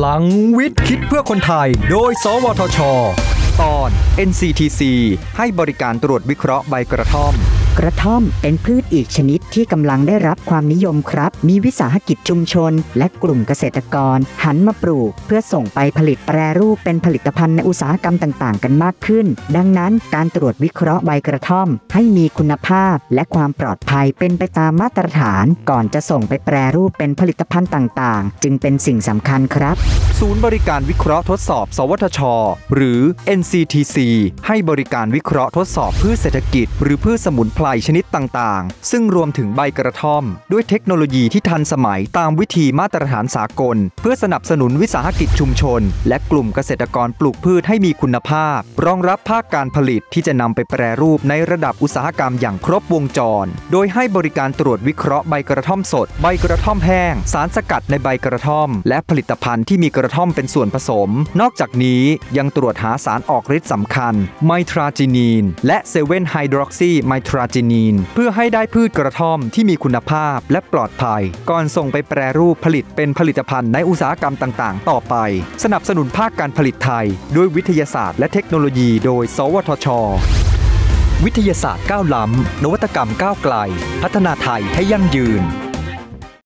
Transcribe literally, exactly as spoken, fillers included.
ลังวิทย์คิดเพื่อคนไทยโดยสวทช.ตอน เอ็น ซี ที ซี ให้บริการตรวจวิเคราะห์ใบกระท่อมกระท่อมเป็นพืชอีกชนิดที่กำลังได้รับความนิยมครับมีวิสาหกิจชุมชนและกลุ่มเกษตรกรหันมาปลูกเพื่อส่งไปผลิตแปรรูปเป็นผลิตภัณฑ์ในอุตสาหกรรมต่างๆกันมากขึ้นดังนั้นการตรวจวิเคราะห์ใบกระท่อมให้มีคุณภาพและความปลอดภัยเป็นไปตามมาตรฐานก่อนจะส่งไปแปรรูปเป็นผลิตภัณฑ์ต่างๆจึงเป็นสิ่งสำคัญครับศูนย์บริการวิเคราะห์ทดสอบสวทช.หรือ เอ็น ซี ที ซี ให้บริการวิเคราะห์ทดสอบพืชเศรษฐกิจหรือพืชสมุนไพรชนิดต่างๆซึ่งรวมถึงใบกระท่อมด้วยเทคโนโลยีที่ทันสมัยตามวิธีมาตรฐานสากลเพื่อสนับสนุนวิสาหกิจชุมชนและกลุ่มเกษตรกรปลูกพืชให้มีคุณภาพรองรับภาคการผลิตที่จะนำไปแปรรูปในระดับอุตสาหกรรมอย่างครบวงจรโดยให้บริการตรวจวิเคราะห์ใบกระท่อมสดใบกระท่อมแห้งสารสกัดในใบกระท่อมและผลิตภัณฑ์ที่มีกระท่อมเป็นส่วนผสมนอกจากนี้ยังตรวจหาสารออกฤทธิ์สำคัญไมทราจีนีนและเซเว่นไฮดรอกซีไมทราจีนีนเพื่อให้ได้พืชกระท่อมที่มีคุณภาพและปลอดภัยก่อนส่งไปแปรรูปผลิตเป็นผลิตภัณฑ์ในอุตสาหกรรมต่างๆต่อไปสนับสนุนภาคการผลิตไทยด้วยวิทยาศาสตร์และเทคโนโลยีโดยสวทช.วิทยาศาสตร์ก้าวล้ำนวัตกรรมก้าวไกลพัฒนาไทยให้ยั่งยืน